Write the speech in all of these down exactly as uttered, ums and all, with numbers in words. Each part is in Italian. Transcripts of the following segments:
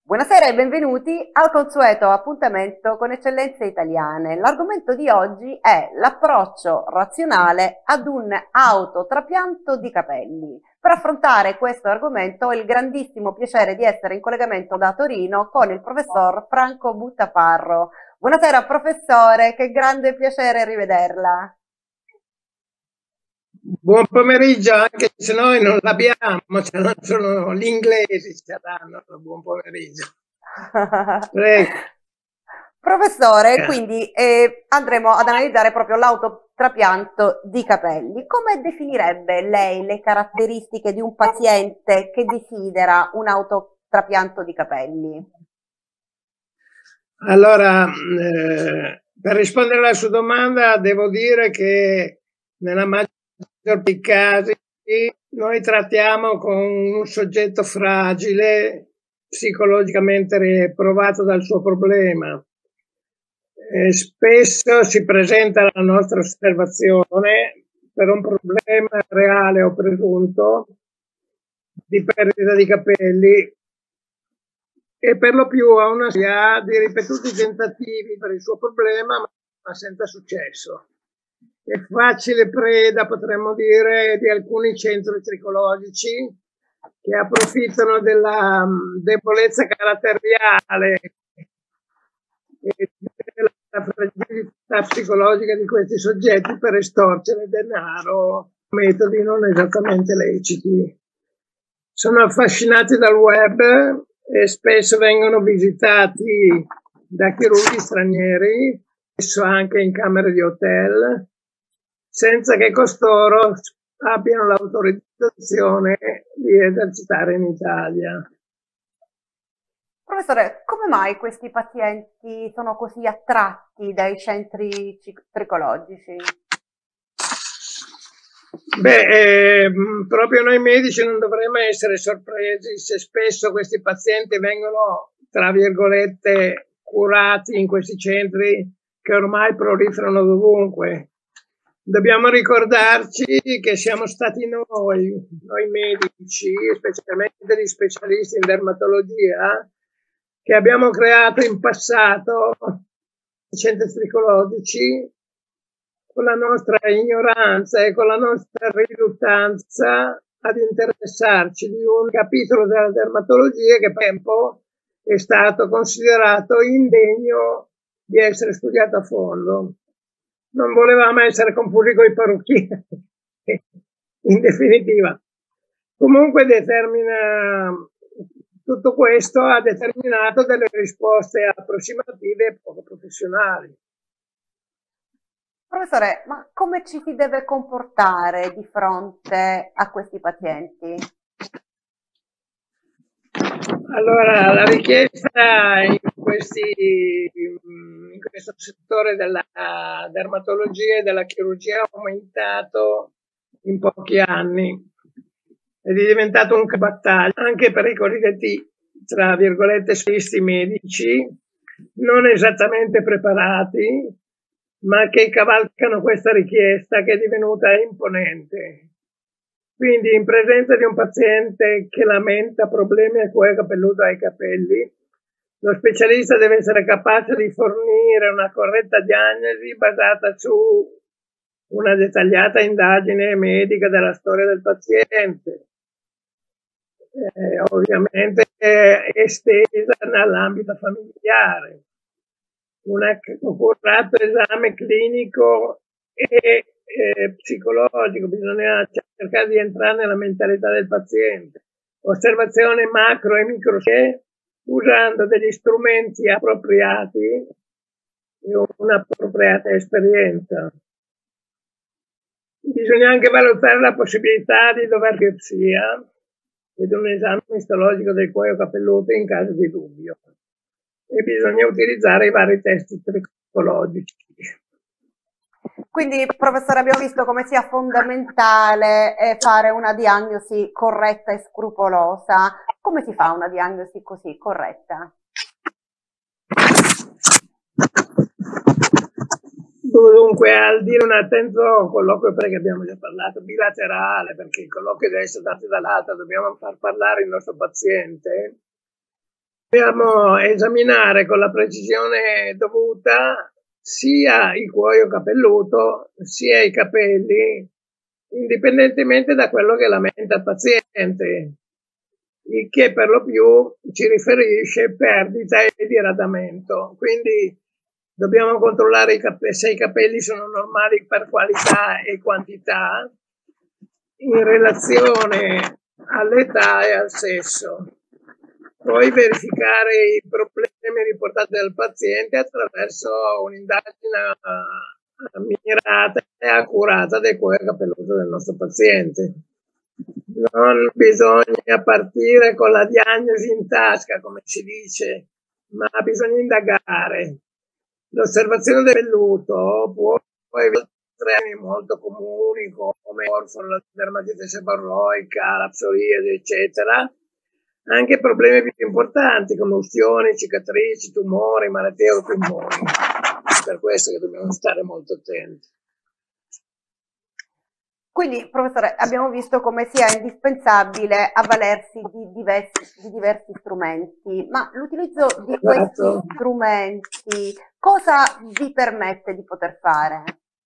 Buonasera e benvenuti al consueto appuntamento con Eccellenze Italiane. L'argomento di oggi è l'approccio razionale ad un autotrapianto di capelli. Per affrontare questo argomento ho il grandissimo piacere di essere in collegamento da Torino con il professor Franco Buttaparro. Buonasera professore, che grande piacere rivederla. Buon pomeriggio, anche se noi non l'abbiamo, sono gli inglesi che danno buon pomeriggio. Prego. Professore, quindi eh, andremo ad analizzare proprio l'autotrapianto di capelli. Come definirebbe lei le caratteristiche di un paziente che desidera un autotrapianto di capelli? Allora, eh, per rispondere alla sua domanda, devo dire che nella maggior parte dei casi noi trattiamo con un soggetto fragile, psicologicamente provato dal suo problema. Eh, spesso si presenta la nostra osservazione per un problema reale o presunto di perdita di capelli e per lo più ha una serie di ripetuti tentativi per il suo problema, ma senza successo. È facile preda, potremmo dire, di alcuni centri tricologici che approfittano della debolezza caratteriale e della fragilità psicologica di questi soggetti per estorcere denaro, metodi non esattamente leciti. Sono affascinati dal web e spesso vengono visitati da chirurghi stranieri, spesso anche in camere di hotel, senza che costoro abbiano l'autorizzazione di esercitare in Italia. Professore, come mai questi pazienti sono così attratti dai centri tricologici? Beh, eh, proprio noi medici non dovremmo essere sorpresi se spesso questi pazienti vengono, tra virgolette, curati in questi centri che ormai proliferano dovunque. Dobbiamo ricordarci che siamo stati noi, noi medici, specialmente gli specialisti in dermatologia, che abbiamo creato in passato i centri tricologici con la nostra ignoranza e con la nostra riluttanza ad interessarci di un capitolo della dermatologia che per tempo è stato considerato indegno di essere studiato a fondo. Non volevamo essere confusi con i parrucchieri, in definitiva. Comunque determina, tutto questo ha determinato delle risposte approssimative e poco professionali. Professore, ma come ci si deve comportare di fronte a questi pazienti? Allora, la richiesta in, questi, in questo settore della dermatologia e della chirurgia ha aumentato in pochi anni ed è diventato un battaglia anche per i cosiddetti, tra virgolette, specialisti medici non esattamente preparati, ma che cavalcano questa richiesta che è divenuta imponente. Quindi in presenza di un paziente che lamenta problemi al cuoio capelluto ai capelli, lo specialista deve essere capace di fornire una corretta diagnosi basata su una dettagliata indagine medica della storia del paziente, eh, ovviamente eh, estesa nell'ambito familiare, un accurato esame clinico e eh, psicologico, bisogna cercare di entrare nella mentalità del paziente, osservazione macro e micro usando degli strumenti appropriati e un'appropriata esperienza. Bisogna anche valutare la possibilità di dover biopsia ed un esame istologico del cuoio capelluto in caso di dubbio. E bisogna utilizzare i vari test tricologici. Quindi, professore, abbiamo visto come sia fondamentale fare una diagnosi corretta e scrupolosa. Come si fa una diagnosi così corretta? Dunque, al dire un attento colloquio, perché abbiamo già parlato, bilaterale, perché il colloquio deve essere dato dall'altro, dobbiamo far parlare il nostro paziente. dobbiamo esaminare con la precisione dovuta sia il cuoio capelluto sia i capelli, indipendentemente da quello che lamenta il paziente, il che per lo più ci riferisce perdita e diradamento. Quindi dobbiamo controllare i capelli, se i capelli sono normali per qualità e quantità in relazione all'età e al sesso. Poi verificare i problemi riportati dal paziente attraverso un'indagine mirata e accurata del cuoio capelluto del nostro paziente. Non bisogna partire con la diagnosi in tasca, come si dice, ma bisogna indagare. L'osservazione del velluto può evitare problemi molto comuni come la dermatite seborroica, la psoriasi, eccetera. Anche problemi più importanti come ustioni, cicatrici, tumori, malattie autoimmuni. È per questo che dobbiamo stare molto attenti. Quindi, professore, abbiamo visto come sia indispensabile avvalersi di diversi, di diversi strumenti, ma l'utilizzo di questi Esatto. strumenti cosa vi permette di poter fare?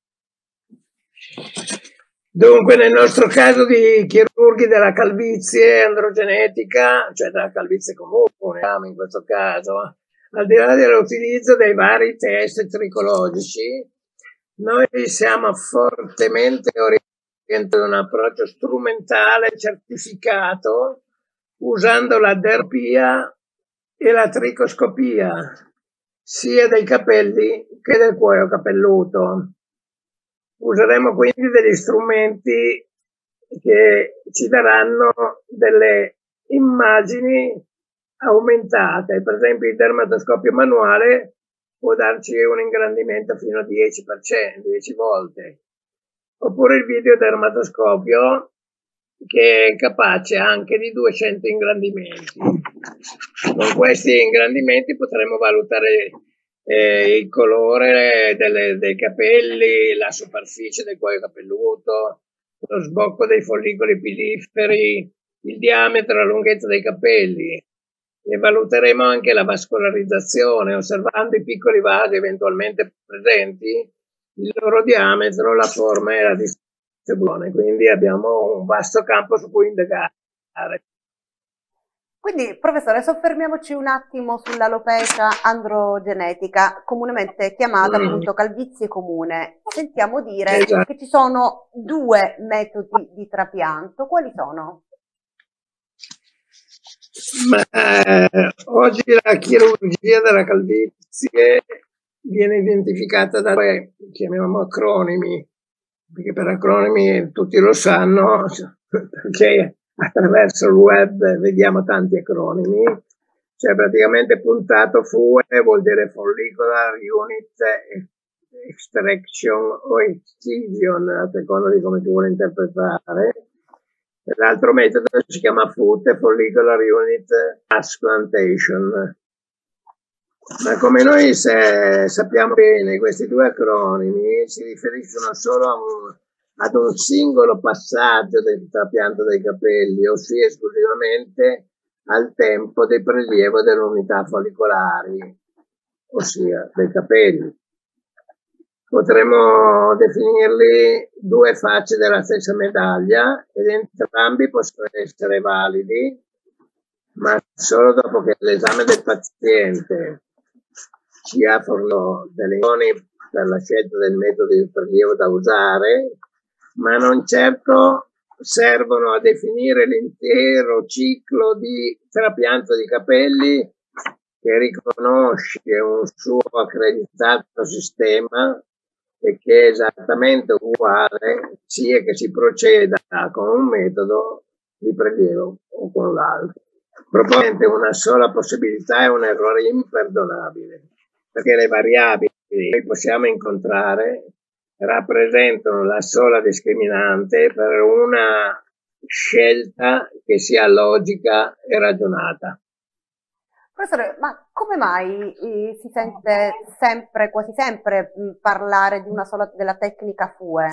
Dunque, nel nostro caso di chirurghi della calvizie androgenetica, cioè della calvizie comune, in questo caso, al di là dell'utilizzo dei vari test tricologici, noi siamo fortemente orientati ad un approccio strumentale certificato usando la derpia e la tricoscopia, sia dei capelli che del cuoio capelluto. Useremo quindi degli strumenti che ci daranno delle immagini aumentate. Per esempio il dermatoscopio manuale può darci un ingrandimento fino a dieci per cento, dieci volte. Oppure il videodermatoscopio che è capace anche di duecento ingrandimenti. Con questi ingrandimenti potremo valutare Eh, il colore delle, dei capelli, la superficie del cuoio capelluto, lo sbocco dei follicoli piliferi, il diametro e la lunghezza dei capelli. E valuteremo anche la vascolarizzazione, osservando i piccoli vasi eventualmente presenti, il loro diametro, la forma e la distribuzione. Quindi abbiamo un vasto campo su cui indagare. Quindi, professore, soffermiamoci un attimo sull'alopecia androgenetica, comunemente chiamata Mm. appunto calvizie comune. Sentiamo dire Esatto. che ci sono due metodi di trapianto. Quali sono? Ma eh, oggi la chirurgia della calvizie viene identificata da due, chiamiamo acronimi, perché per acronimi tutti lo sanno, perché attraverso il web vediamo tanti acronimi. Cioè praticamente puntato F U E vuol dire Follicular Unit Extraction o Excision, a seconda di come si vuole interpretare. L'altro metodo si chiama F U T, Follicular Unit Transplantation. Ma come noi se, sappiamo bene, questi due acronimi si riferiscono solo a un, ad un singolo passaggio del trapianto dei capelli, ossia esclusivamente al tempo del prelievo delle unità follicolari, ossia dei capelli. Potremmo definirli due facce della stessa medaglia ed entrambi possono essere validi, ma solo dopo che l'esame del paziente ci ha fornito delle indicazioni per la scelta del metodo di prelievo da usare, ma non certo servono a definire l'intero ciclo di trapianto di capelli che riconosce un suo accreditato sistema e che è esattamente uguale sia che si proceda con un metodo di prelievo o con l'altro. Probabilmente una sola possibilità è un errore imperdonabile, perché le variabili che noi possiamo incontrare rappresentano la sola discriminante per una scelta che sia logica e ragionata. Professore, ma come mai eh, si sente sempre, quasi sempre, mh, parlare di una sola, della tecnica F U E?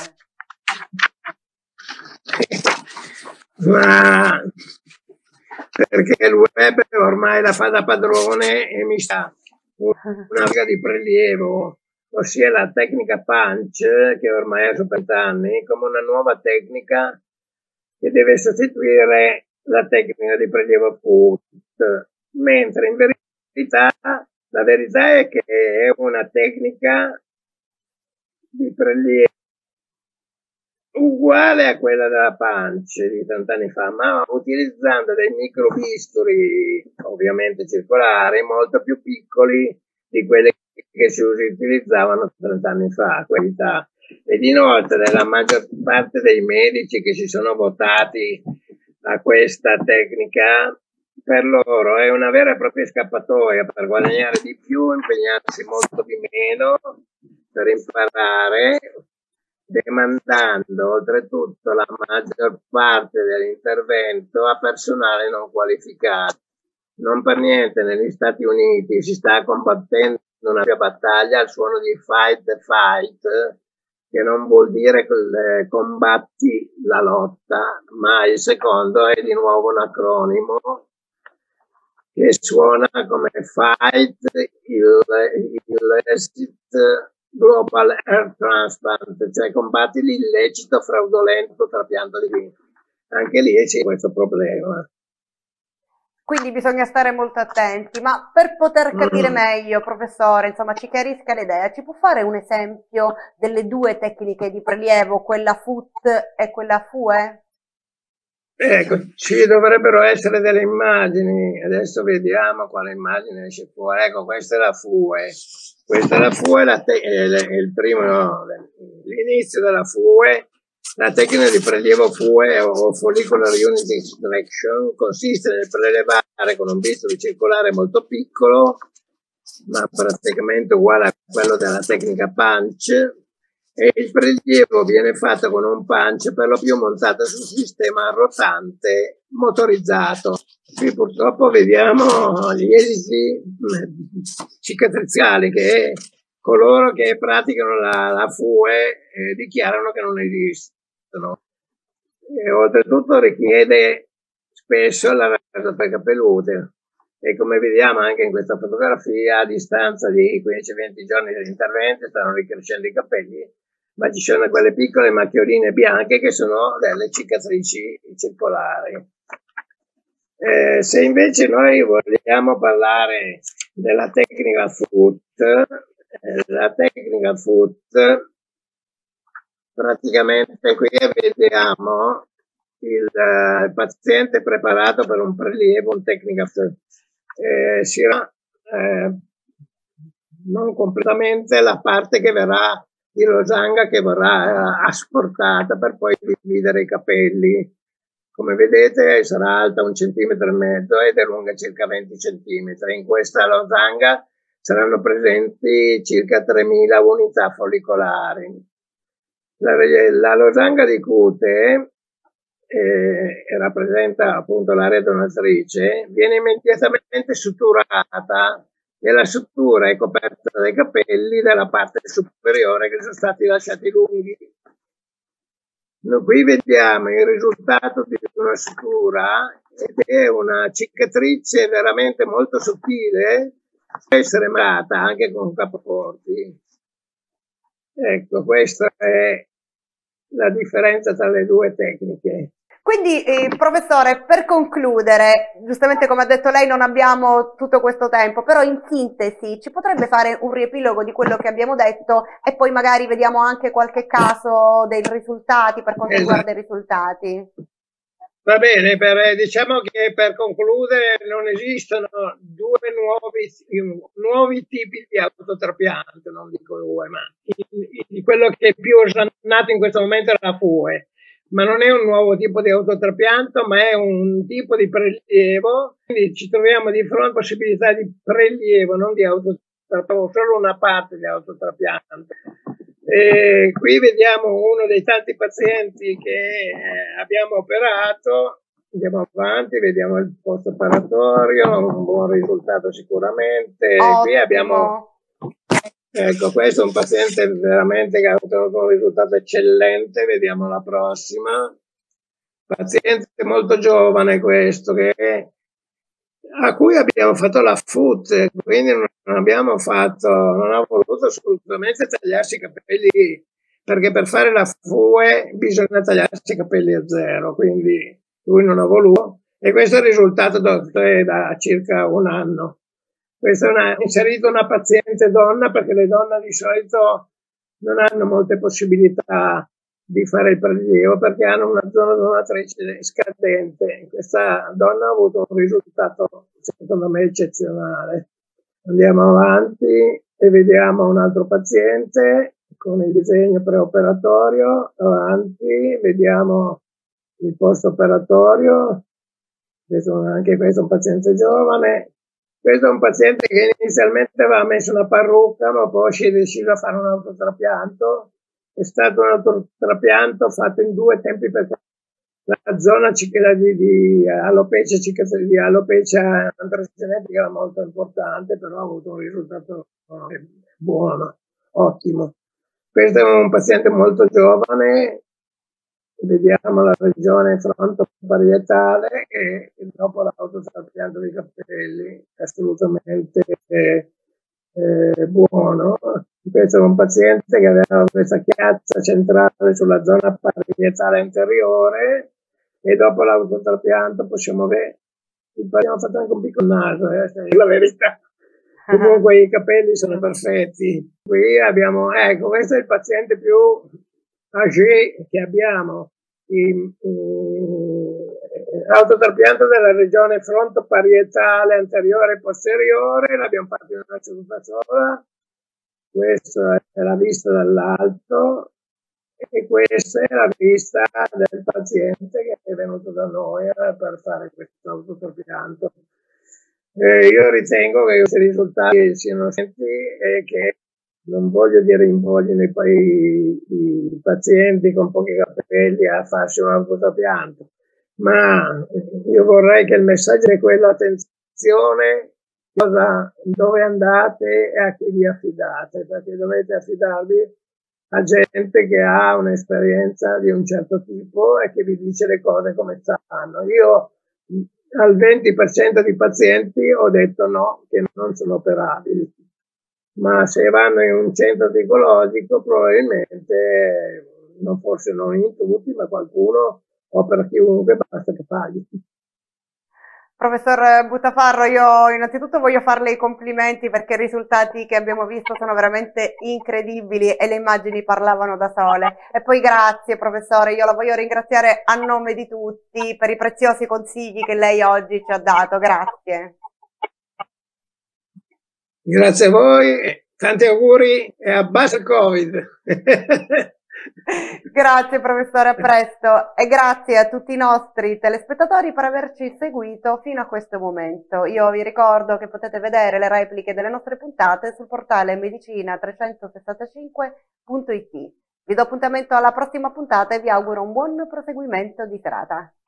Ma perché il web ormai la fa da padrone e mi sa una via di prelievo, ossia la tecnica punch, che ormai ha superanni anni, come una nuova tecnica che deve sostituire la tecnica di prelievo foot, mentre in verità la verità è che è una tecnica di prelievo uguale a quella della punch di tanti fa, ma utilizzando dei microbisturi, ovviamente circolari, molto più piccoli di quelli che si utilizzavano trent'anni fa. Qualità. Ed inoltre la maggior parte dei medici che si sono votati a questa tecnica, per loro è una vera e propria scappatoia per guadagnare di più, impegnarsi molto di meno per imparare, demandando oltretutto la maggior parte dell'intervento a personale non qualificato. Non per niente negli Stati Uniti si sta combattendo una battaglia al suono di Fight the Fight, che non vuol dire eh, combatti la lotta, ma il secondo è di nuovo un acronimo che suona come Fight Illicit Global Air Transplant, cioè combatti l'illecito fraudolento trapianto di vino. Anche lì c'è questo problema. Quindi bisogna stare molto attenti, ma per poter capire meglio, professore, insomma, ci chiarisca l'idea, ci può fare un esempio delle due tecniche di prelievo, quella foot e quella F U E? Ecco, ci dovrebbero essere delle immagini, adesso vediamo quale immagine esce fuori. Ecco, questa è la F U E, questa è la F U E, la te- è il primo, no, l'inizio della F U E. La tecnica di prelievo F U E o Follicular Unit Extraction consiste nel prelevare con un bisturi circolare molto piccolo, ma praticamente uguale a quello della tecnica punch, e il prelievo viene fatto con un punch per lo più montato sul sistema rotante motorizzato. Qui purtroppo vediamo gli esiti cicatriziali che coloro che praticano la, la F U E eh, dichiarano che non esistono. E oltretutto richiede spesso la per capellute, e come vediamo anche in questa fotografia, a distanza di quindici venti giorni dell'intervento stanno ricrescendo i capelli, ma ci sono quelle piccole macchioline bianche che sono delle cicatrici circolari. Eh, se invece noi vogliamo parlare della tecnica foot, eh, la tecnica foot praticamente qui vediamo il, uh, il paziente preparato per un prelievo, un tecnica eh, si eh, non completamente la parte che verrà di losanga che verrà eh, asportata per poi dividere i capelli. Come vedete sarà alta un centimetro e mezzo ed è lunga circa venti centimetri. In questa losanga saranno presenti circa tremila unità follicolari. La, la losanga di cute eh, rappresenta appunto l'area donatrice, viene immediatamente suturata e la sutura è coperta dai capelli della parte superiore che sono stati lasciati lunghi. Noi qui vediamo il risultato di una sutura ed è una cicatrice veramente molto sottile, può essere malata anche con capocorti. Ecco, questa è la differenza tra le due tecniche. Quindi, eh, professore, per concludere, giustamente come ha detto lei non abbiamo tutto questo tempo, però in sintesi ci potrebbe fare un riepilogo di quello che abbiamo detto e poi magari vediamo anche qualche caso dei risultati per quanto Esatto. riguarda i risultati. Va bene, per, diciamo che per concludere non esistono due nuovi, nuovi tipi di autotrapianto, non dico due, ma il, il, quello che è più osannato in questo momento è la F U E, ma non è un nuovo tipo di autotrapianto, ma è un tipo di prelievo, quindi ci troviamo di fronte a possibilità di prelievo, non di autotrapianto, solo una parte di autotrapianto. E qui vediamo uno dei tanti pazienti che eh, abbiamo operato, andiamo avanti, vediamo il post operatorio, un buon risultato sicuramente. Ottimo. Qui abbiamo, ecco, questo è un paziente veramente che ha ottenuto un risultato eccellente, vediamo la prossima. Paziente molto giovane questo, che a cui abbiamo fatto la F U T, quindi non abbiamo fatto, non ha voluto assolutamente tagliarsi i capelli, perché per fare la F U E bisogna tagliarsi i capelli a zero, quindi lui non ha voluto, e questo è il risultato da, da circa un anno. Questa è una, inserito una paziente donna, perché le donne di solito non hanno molte possibilità di fare il prelievo perché hanno una zona donatrice scadente. Questa donna ha avuto un risultato secondo me eccezionale. Andiamo avanti e vediamo un altro paziente con il disegno preoperatorio. Avanti, vediamo il post operatorio. Questo, anche questo è un paziente giovane. Questo è un paziente che inizialmente aveva messo una parrucca, ma poi si è deciso a fare un autotrapianto. È stato un autotrapianto fatto in due tempi, perché la zona di, di alopecia, di alopecia antrocinetica era molto importante, però ha avuto un risultato buono, ottimo. Questo è un paziente molto giovane. Vediamo la regione fronto-parietale e dopo l'autotrapianto dei capelli, assolutamente eh, eh, buono. Questo è un paziente che aveva questa chiazza centrale sulla zona parietale anteriore e dopo l'autotrapianto possiamo vedere, abbiamo fatto anche un piccolo naso, eh, è la verità. Comunque i capelli sono perfetti. Qui abbiamo, ecco, questo è il paziente più âgé che abbiamo. Autotrapianto della regione fronto-parietale anteriore e posteriore, l'abbiamo fatto in una seduta sola. Questa è la vista dall'alto e questa è la vista del paziente che è venuto da noi per fare questo autotrapianto. Eh, io ritengo che questi risultati siano senti e che non voglio dire invoglino i, i, i pazienti con pochi capelli a farsi un autotrapianto, ma io vorrei che il messaggio è quello: attenzione cosa, dove andate e a chi vi affidate, perché dovete affidarvi a gente che ha un'esperienza di un certo tipo e che vi dice le cose come stanno. Io al venti per cento di pazienti ho detto no, che non sono operabili, ma se vanno in un centro psicologico probabilmente, non forse non in tutti, ma qualcuno opera chiunque, basta che paghi. Professor Buttafarro, io innanzitutto voglio farle i complimenti perché i risultati che abbiamo visto sono veramente incredibili e le immagini parlavano da sole. E poi grazie professore, io la voglio ringraziare a nome di tutti per i preziosi consigli che lei oggi ci ha dato. Grazie. Grazie a voi, tanti auguri e abbassa il Covid. Grazie professore, a presto e grazie a tutti i nostri telespettatori per averci seguito fino a questo momento. Io vi ricordo che potete vedere le repliche delle nostre puntate sul portale medicina trecentosessantacinque punto it. Vi do appuntamento alla prossima puntata e vi auguro un buon proseguimento di serata.